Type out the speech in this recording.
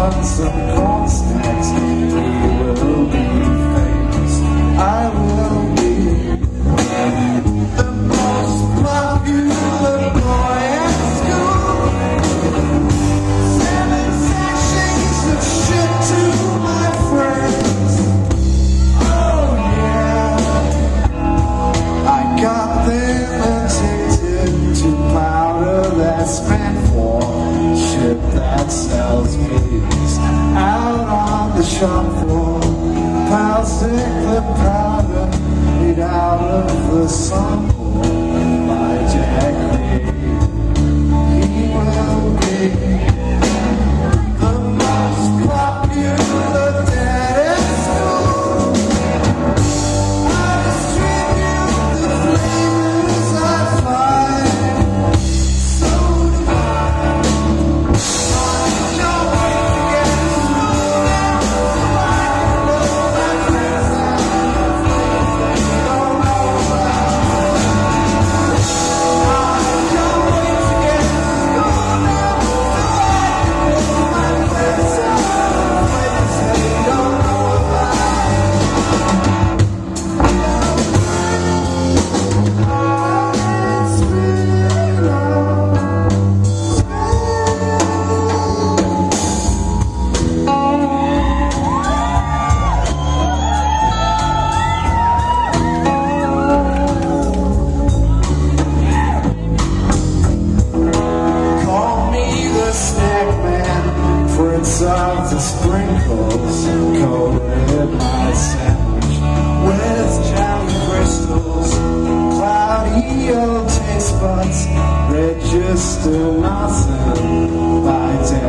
on some corn snacks. We will be famous. I will be the most popular boy at school. 7 sachets of shit to my friends. Oh yeah, I got them addicted to powder that's meant for shit that sells babies out on the shop floor. Pals take the powder made out of the sample by Jack Lee. He will be the most popular dad at school. I distribute the flavors I find. So divine. I can't wait to get to school now, so I can know my friends and the things they don't know about. I can't wait to get to school now, so I can know my friends and the things they don't know about. Call me the snack man, prince of the sprinkles, coated my sandwich with jelly crystals. Cloudy old taste buds register nothing by day.